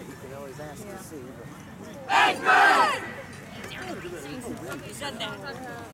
You can always ask to see. But... You said that.